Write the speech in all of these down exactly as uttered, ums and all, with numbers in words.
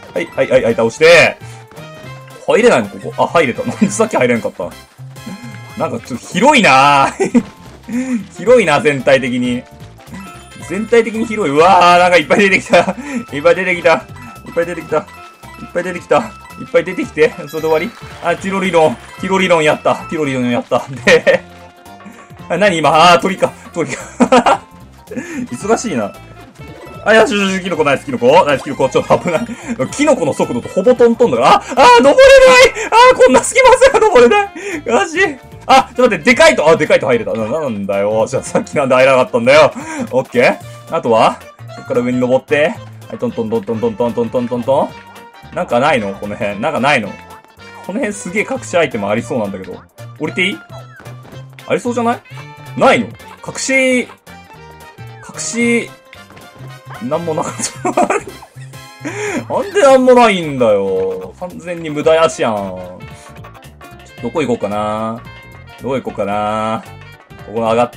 はい、はい、はい、はい、倒して。入れないのここ。あ、入れた。なんでさっき入れんかったなんかちょっと広いなぁ。広いな、全体的に。全体的に広い。うわー、なんかいっぱい出てきた。いっぱい出てきた。いっぱい出てきた。いっぱい出てきた。いっぱい出てきて。それで終わりあ、ティロリロン。ティロリロンやった。ティロリロンやった。で、あ、何今あー、鳥か。鳥か。忙しいな。あ、よしよし、キノコナイスキノコナイスキノコ、ちょっと危ない。キノコの速度とほぼトントンだから、あ、あー、登れないあー、こんな隙間さが登れないよしあ、ちょっと待って、でかいと、あ、でかいと入れた。な、なんだよ。じゃあさっきなんで入らなかったんだよ。オッケー。あとは、こっから上に登って、はい、トントントントントントントントントントン。なんかないのこの辺。なんかないのこの辺すげえ隠しアイテムありそうなんだけど。降りていいありそうじゃないないの隠し、隠し、なんもなかった。なんでなんもないんだよ。完全に無駄やしやん。どこ行こうかなどこ行こうかなここ上がって、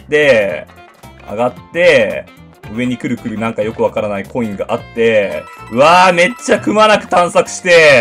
上がって、上にくるくるなんかよくわからないコインがあって、うわーめっちゃくまなく探索して、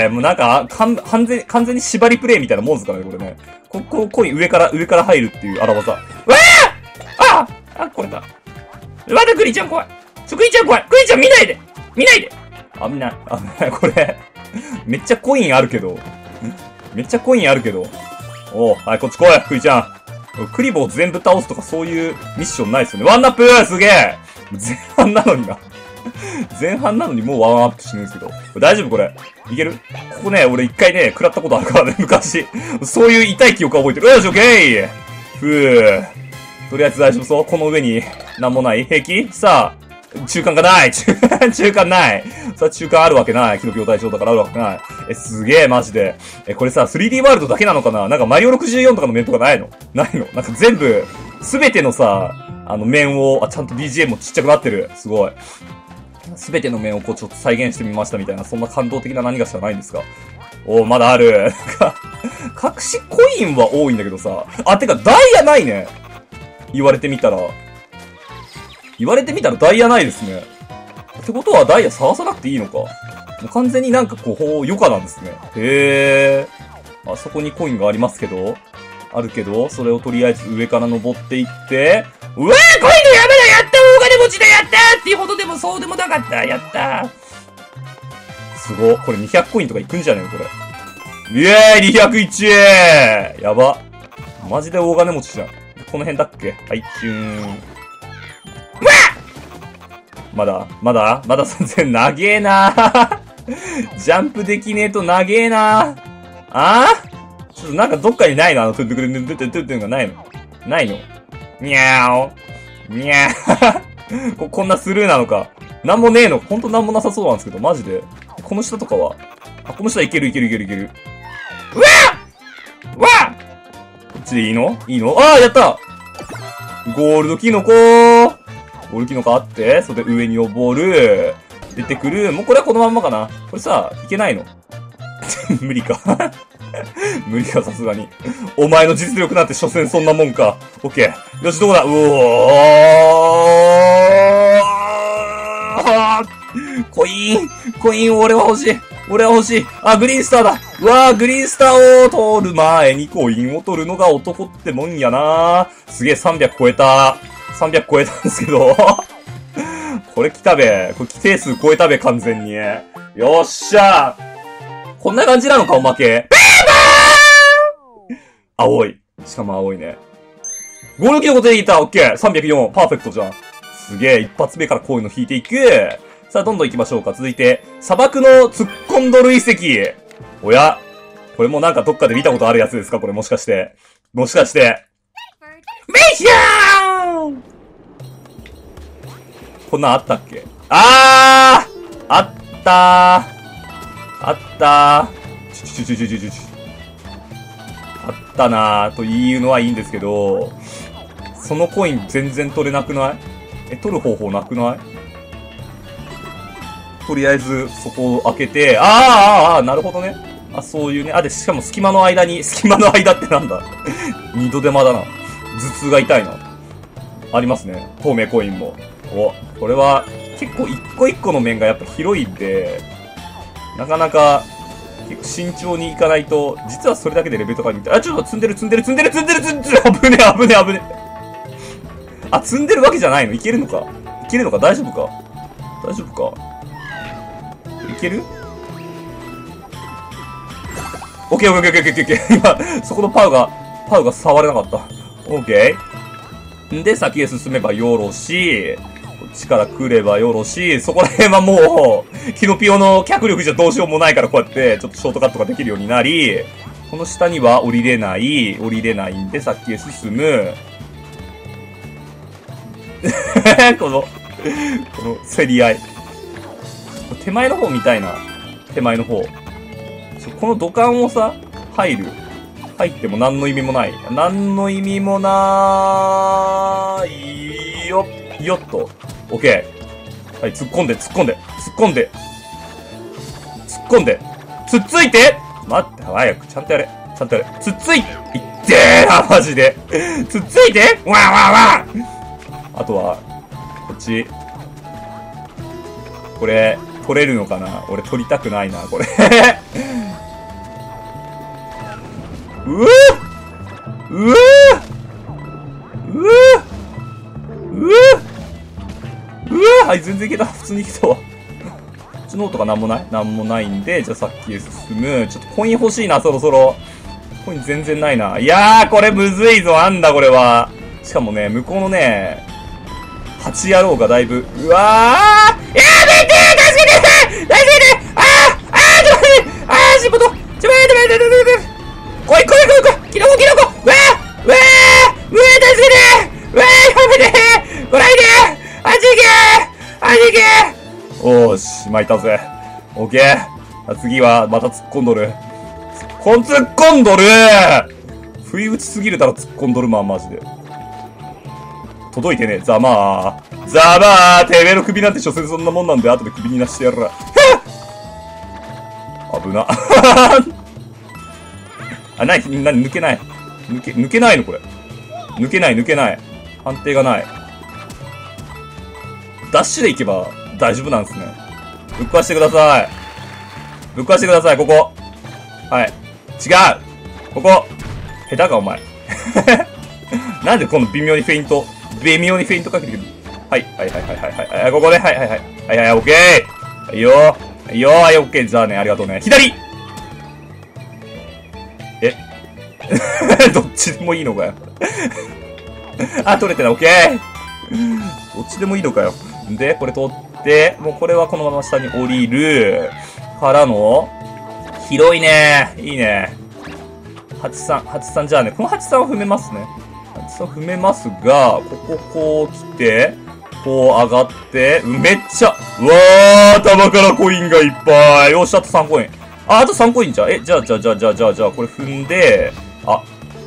もうなんか、かん、完全、完全に縛りプレイみたいなもんですからね、これね。こ、こ、コイン上から、上から入るっていう荒技。うわーああこれだ。まだクリちゃん怖い。ちょ、クリちゃん怖い。クリちゃん見ないで見ないで危ない。危ない。これ、めっちゃコインあるけど。めっちゃコインあるけど。おう、はい、こっち来い、クリちゃん。クリボー全部倒すとかそういうミッションないっすよね。ワンナップすげえ前半なのにな。前半なのにもうワンアップしてるんですけど。大丈夫これ。いけるここね、俺一回ね、食らったことあるからね、昔。そういう痛い記憶は覚えてる。よし、オッケーふぅ。とりあえず大丈夫そうこの上に、なんもない平気さあ、中間がない中間、中間ないさあ、中間あるわけないキノピオ隊長だからあるわけない。え、すげえ、マジで。え、これさ、スリーディー ワールドだけなのかななんかマリオろくじゅうよんとかの面とかないのないのなんか全部、すべてのさ、あの面を、あ、ちゃんと ビージーエム もちっちゃくなってる。すごい。すべての面をこうちょっと再現してみましたみたいな、そんな感動的な何がしかないんですかおー、まだある。なんか、隠しコインは多いんだけどさ。あ、てか、ダイヤないね。言われてみたら。言われてみたらダイヤないですね。ってことはダイヤ探さなくていいのか。もう完全になんかこう、余暇なんですね。へー。あそこにコインがありますけど。あるけど、それをとりあえず上から登っていって、うわーコインの山だやった大金持ちだやったーっていうほどでもそうでもなかったやったーすご。これにひゃくコインとかいくんじゃねえのこれ。イエーイ !にひゃくいち! やば。マジで大金持ちじゃん。この辺だっけはい、チューン。うわまだまだまだ全然長えなージャンプできねえと長えなーあーちょっとなんかどっかにないのあの、トゥントゥントゥントゥントゥントゥントゥンがないのないのにゃーおにゃーこ、こんなスルーなのか。なんもねえのほんとなんもなさそうなんですけど、マジで。この下とかはあ、この下いけるいけるいけるいける。うわーうわーこっちでいいのいいのあーやったゴールドキノコーゴールドキノコあって、それで上に登る。出てくる。もうこれはこのまんまかな。これさ、いけないの無理か無理か、さすがに。お前の実力なんて所詮そんなもんか。オッケー。よし、どこだうおーコインコイン俺は欲しい俺は欲しいあ、グリーンスターだうわー、グリーンスターを取る前にコインを取るのが男ってもんやなすげえさんびゃく超えた。さんびゃく超えたんですけど。これ来たべ。これ規定数超えたべ、完全に。よっしゃこんな感じなのか、おまけ。青い。しかも青いね。ゴールキノコ出てきたオッケー !さんびゃくよん。パーフェクトじゃん。すげえ、一発目からこういうの引いていく。さあ、どんどん行きましょうか。続いて、砂漠の突っ込んどる遺跡。おやこれもなんかどっかで見たことあるやつですかこれもしかして。もしかして。メイシャーこんなんあったっけあーあったーあったーちょちょちょちょちょちょちょあったなーというのはいいんですけど、そのコイン全然取れなくない？え、取る方法なくない？とりあえず、そこを開けて、あーあーあーなるほどね。あ、そういうね。あ、で、しかも隙間の間に、隙間の間ってなんだ二度手間だな。頭痛が痛いな。ありますね。透明コインも。お、これは、結構一個一個の面がやっぱ広いんで、なかなか、結構慎重にいかないと、実はそれだけでレベルとかに、あ、ちょっと積んでる積んでる積んでる積んでる積んでる危ねえ危ねえ危ねえ。あ、積んでるわけじゃないのいけるのかいけるのか大丈夫か大丈夫かいけるオッケーオッケーオッケーオッケーオッケー。今、そこのパウが、パウが触れなかった。オッケー。んで、先へ進めばよろしい。こっちから来ればよろしい。そこら辺はもう、キノピオの脚力じゃどうしようもないからこうやって、ちょっとショートカットができるようになり、この下には降りれない。降りれないんで、先へ進む。この、この競り合い。手前の方見たいな。手前の方。この土管をさ、入る。入っても何の意味もない。何の意味もなーいよ。よっと。オッケー。はい、突っ込んで、突っ込んで、突っ込んで。突っ込んで。つっついて待って、早く、ちゃんとやれ。ちゃんとやれ。つっついていってーな、マジで。つっついてわーわーわーあとは、こっち。これ、取れるのかな俺取りたくないな、これ。うぅうぅうぅうぅうぅはい、全然いけた。普通にいけたわ。こっちの方とかなんもないなんもないんで、じゃあさっきへ進む。ちょっとコイン欲しいな、そろそろ。コイン全然ないな。いやー、これむずいぞ、なんだこれは。しかもね、向こうのね、蜂野郎がだいぶ、うわーやめてー助けて助けてあーあーちょっと待ってあーしっぽとちょっと待って待って待って待って来い来い来い来いキノコキノコわーわーうわー助けてうわーやめて来ないであっち行けあっち行けおーし、巻いたぜ。オッケー。次は、また突っ込んどる。こん突っ込んどる不意打ちすぎるだろ、突っ込んどるまん、マジで。届いてねえ、ざまー。ざまーてめえの首なんて所詮そんなもんなんで、後で首になしてやるら。危な。あ、なに、なに、抜けない。抜け、抜けないのこれ。抜けない、抜けない。判定がない。ダッシュで行けば大丈夫なんですね。ぶっ壊してください。ぶっ壊してください、ここ。はい。違うここ下手か、お前。なんでこの微妙にフェイント、微妙にフェイントかけてくる。はい、はい、はい、はい、はい、はい、ここね、はい、はい、はい。はい、はい、オッケーはいよー。はいよー、はい、オッケー。じゃあね、ありがとうね。左えどっちでもいいのかよ。あ、取れてない、オッケーどっちでもいいのかよ。で、これ取って、もうこれはこのまま下に降りる。からの、広いね。いいね。はちさん、はちさんじゃあね、このはちさんを踏めますね。はちさん踏めますが、こここう来て、こう上がって、めっちゃ、うわー、玉からコインがいっぱい。よし、あとさんコイン。あ、あとさんコインじゃん。え、じゃあ、じゃあ、じゃあ、じゃあ、じゃあ、じゃあ、これ踏んで、あ。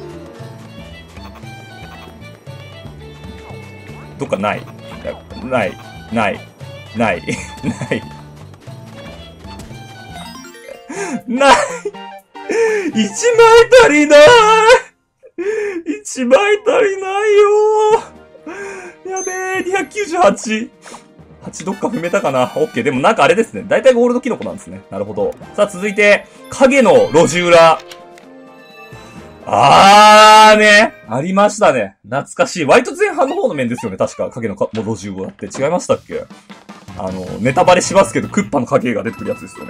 どっかない。ない。ない。ない。ない。ない。一枚足りない。一枚足りないよー。やべえ、にひゃくきゅうじゅうはち。 蜂どっか踏めたかな？オッケー。でもなんかあれですね。だいたいゴールドキノコなんですね。なるほど。さあ、続いて、影の路地裏。あーね。ありましたね。懐かしい。割と前半の方の面ですよね。確か、影のかもう路地裏って違いましたっけ？あの、ネタバレしますけど、クッパの影が出てくるやつですよね。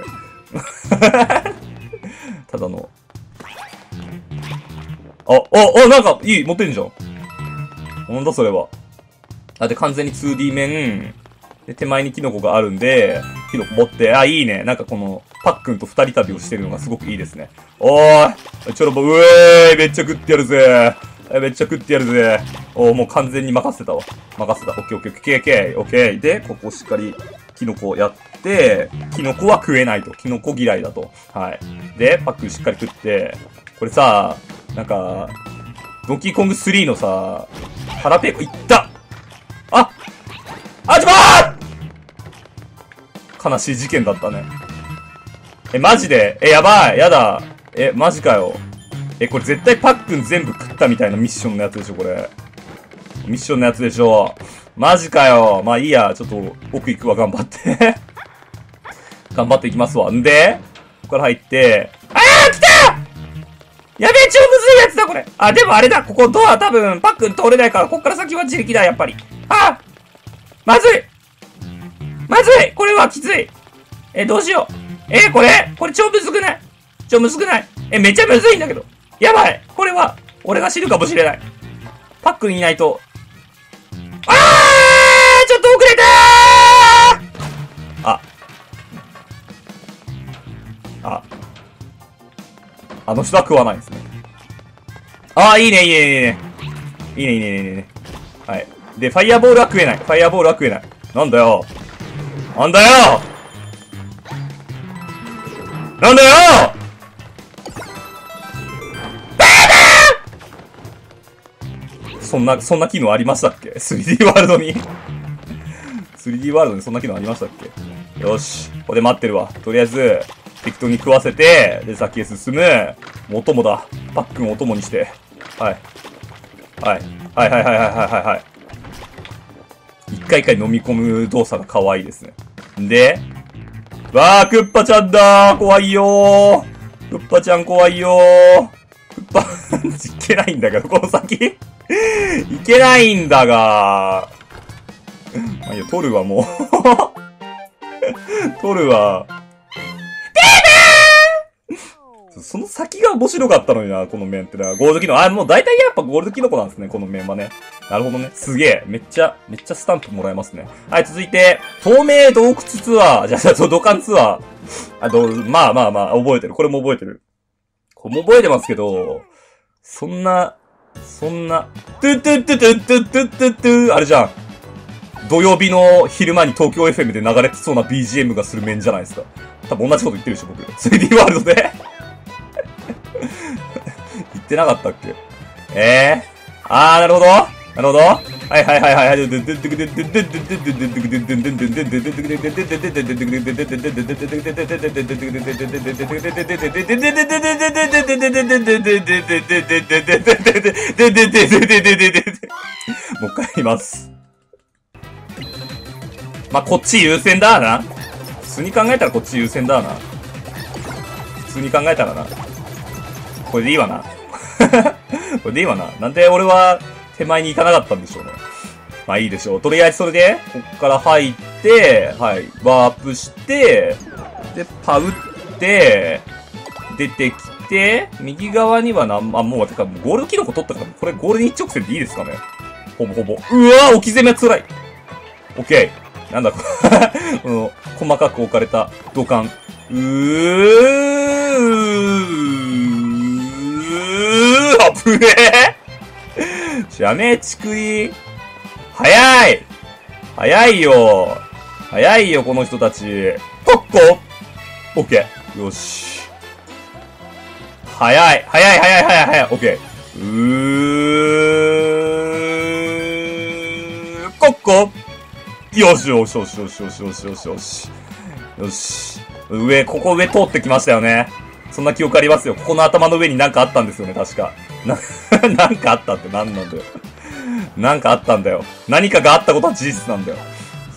ただの。あ、あ、あ、なんか、いい、持ってんじゃん。なんだそれは。あ、で、完全に ツーディー 面。で、手前にキノコがあるんで、キノコ持って、あ、いいね。なんかこの、パックンと二人旅をしてるのがすごくいいですね。おーい、ちょろぼ、うえーい、めっちゃ食ってやるぜ。めっちゃ食ってやるぜ。おー、もう完全に任せたわ。任せた。オッケーオッケーオッケーオッケーオッケー。で、ここしっかり、キノコやって、キノコは食えないと。キノコ嫌いだと。はい。で、パックンしっかり食って、これさ、なんか、ドンキーコングスリーのさ、腹ペコ、いったああちまー悲しい事件だったね。え、マジでえ、やばいやだえ、マジかよ。え、これ絶対パックン全部食ったみたいなミッションのやつでしょ、これ。ミッションのやつでしょ。マジかよ。まあいいや、ちょっと奥行くわ、頑張って。頑張っていきますわ。んで、ここから入って、あー来たやべえ、超むずいやつだ、これ。あ、でもあれだ、ここドア多分、パックン通れないから、こっから先は自力だ、やっぱり。あまずいまずいこれはきついえ、どうしようえ、これこれ超むずくない超むずくないえ、めっちゃむずいんだけど。やばいこれは、俺が死ぬかもしれない。パックンいないと。あーちょっと遅れたーあ。あ。あの人は食わないですね。ああ、いいね、いいね、いいね。いいね、いいね、いいね、いいね。はい。で、ファイヤーボールは食えない。ファイヤーボールは食えない。なんだよ。なんだよなんだよそんな、そんな機能ありましたっけ ?スリーディー ワールドにスリーディー ワールドにそんな機能ありましたっけよし。ここで待ってるわ。とりあえず、適当に食わせて、で、先へ進む。お供だ。パックンをお供にして。はい。はい。はいはいはいはいはいはい。一回一回飲み込む動作が可愛いですね。んで、わー、クッパちゃんだー怖いよークッパちゃん怖いよークッパ、いけないんだけど、この先いけないんだがー。まあいいや、取るわ、もう。取るわ。その先が面白かったのにな、この面ってな。ゴールドキノコ。あ、もう大体やっぱゴールドキノコなんですね、この面はね。なるほどね。すげえ。めっちゃ、めっちゃスタンプもらえますね。はい、続いて、透明洞窟ツアー。じゃあ、じゃあ、土管ツアー。あ、どう、まあまあまあ、覚えてる。これも覚えてる。これも覚えてますけど、そんな、そんな、トゥトゥトゥトゥトゥトゥトゥトゥあれじゃん。土曜日の昼間に東京 エフエム で流れてそうな ビージーエム がする面じゃないですか。多分同じこと言ってるでしょ、僕。スリーディー ワールドで。言ってなかったっけええー、あー、なるほどなるほどはいはいはいはいはい。もう一回言います。まあ、こっち優先だな。普通に考えたらこっち優先だな。普通に考えたらな。これでいいわな。これでいいわな。なんで俺は手前に行かなかったんでしょうね。まあいいでしょう。とりあえずそれで、こっから入って、はい、ワープして、で、パウって、出てきて、右側にはなん、あ、もう、てか、ゴールドキノコ取ったから、これゴールに一直線でいいですかね。ほぼほぼ。うわー置き攻めは辛い。オッケー。なんだ、この、細かく置かれた土管。うー、あぶねえしゃめえちくい。早い早いよ早いよ、この人たち。コッコオッケー。よし。早い早い早い早い早いオッケー。うー、コッコよしよしよしよしよしよしよしよし。よし。上、ここ上通ってきましたよね。そんな記憶ありますよ。ここの頭の上になんかあったんですよね、確か。な、なんかあったって何なんだよ。なんかあったんだよ。何かがあったことは事実なんだよ。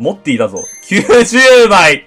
持っていたぞ。きゅうじゅうまい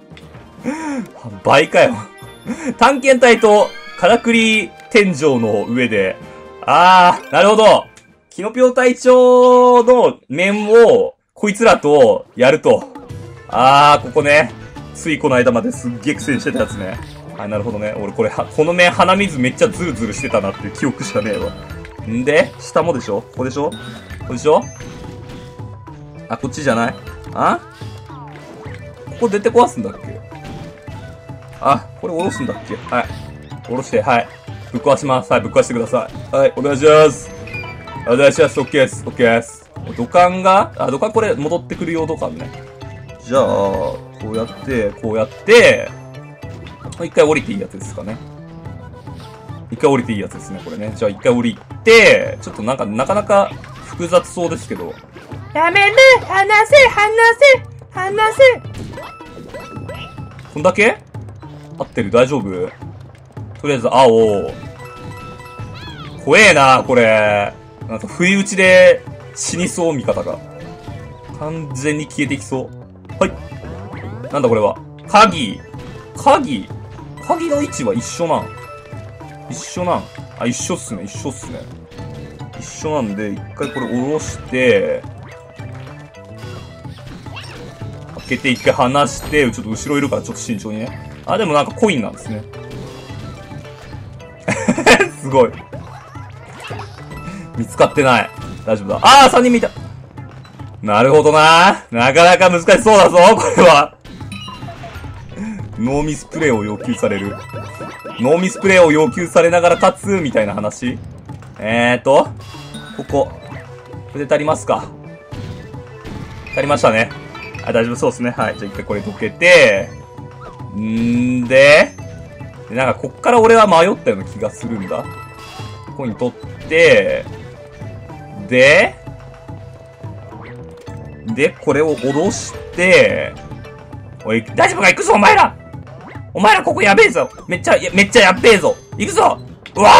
倍かよ。探検隊と、からくり天井の上で、あー、なるほど。キノピオ隊長の面を、こいつらと、やると。あー、ここね。ついこの間まですっげえ苦戦してたやつね。はい、なるほどね。俺これ、この面鼻水めっちゃズルズルしてたなっていう記憶しかねえわ。んで、下もでしょ？ここでしょ？ここでしょ？あ、こっちじゃない？あ？ここ出て壊すんだっけ？あ、これ下ろすんだっけ？はい。下ろして、はい。ぶっ壊します。はい、ぶっ壊してください。はい、お願いします。お願いします。オッケーです。オッケーです。土管が、あ、土管これ戻ってくる用土管ね。じゃあ、こうやって、こうやって、一回降りていいやつですかね。一回降りていいやつですね、これね。じゃあ一回降りて、ちょっとなんか、なかなか複雑そうですけど。 やめる！離せ！離せ！離せ！ こんだけ？合ってる？大丈夫？とりあえず、青。怖えな、これ。なんか、不意打ちで死にそう、味方が。完全に消えていきそう。はい。なんだこれは。鍵。鍵。鍵の位置は一緒なん。一緒なん。あ、一緒っすね、一緒っすね。一緒なんで、一回これ下ろして、開けて一回離して、ちょっと後ろいるからちょっと慎重にね。あ、でもなんかコインなんですね。すごい。見つかってない。大丈夫だ。あー、さんにん見た。なるほどな。なかなか難しそうだぞ、これは。ノーミスプレイを要求される。ノーミスプレイを要求されながら勝つ、みたいな話。えーと、ここ。これで足りますか。足りましたね。あ、大丈夫そうですね。はい。じゃあ一回これ溶けて、んーで、でなんかこっから俺は迷ったような気がするんだ。コイン取って、で、で、これを下ろして、おい、大丈夫か？行くぞ、お前ら！お前らここやべえぞ！めっちゃ、めっちゃやっべえぞ！行くぞ！うわー、行けー！うわ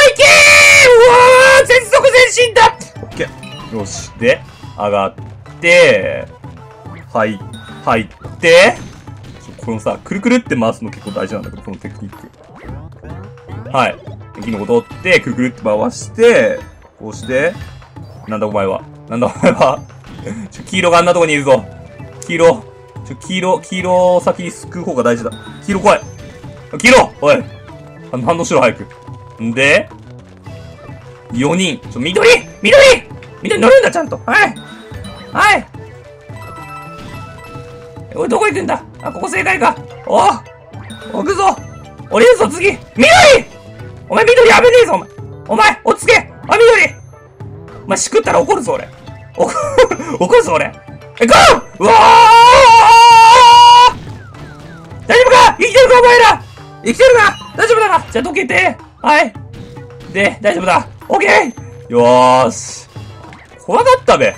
ー、全速前進だ！オッケー。よし。で、上がって、はい、入って、このさ、くるくるって回すの結構大事なんだけど、このテクニック。はい。敵のことって、くるくるって回して、こうして、なんだお前は。なんだお前は。ちょ、黄色があんなとこにいるぞ。黄色。ちょ、黄色、黄色を先に救う方が大事だ。黄色来い。黄色おい。反応しろ、早く。んで、よにん。ちょ、緑緑緑乗るんだ、ちゃんと。はいはいおい、どこ行くんだあ、ここ正解か。おぉ置くぞ降りるぞ、次緑お前緑やめねえぞ、お前お前落ち着けあ、緑お前しくったら怒るぞ、俺。怒るぞ、俺。え、ゴーうわー大丈夫か生きてるか、お前ら生きてるか大丈夫だなじゃあ、どけてはい。で、大丈夫だオッケーよーし。怖かったべ。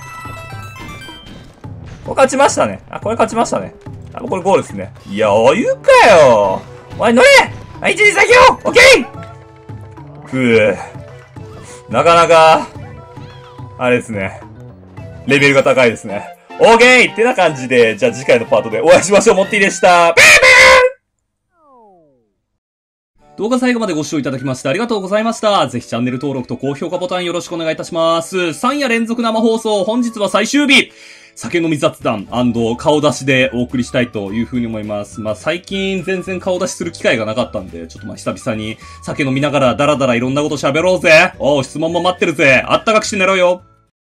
これ勝ちましたね。あ、これ勝ちましたね。あ、これゴールですね。いや、余裕かよおい、乗れはい、一時先よオッケーふぅ。なかなか、あれですね。レベルが高いですね。オッケーってな感じで、じゃあ次回のパートでお会いしましょう。モッティでした。動画最後までご視聴いただきましてありがとうございました。ぜひチャンネル登録と高評価ボタンよろしくお願いいたします。さん夜連続生放送、本日は最終日。酒飲み雑談&顔出しでお送りしたいという風に思います。まあ最近全然顔出しする機会がなかったんで、ちょっとまあ久々に酒飲みながらダラダラいろんなこと喋ろうぜ。おう、質問も待ってるぜ。あったかくして寝ろよ。